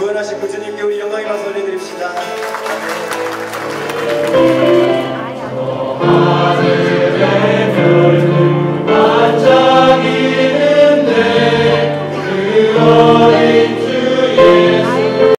구원하신 그 주님께 우리 영광의 박수 올려드립시다. 아멘.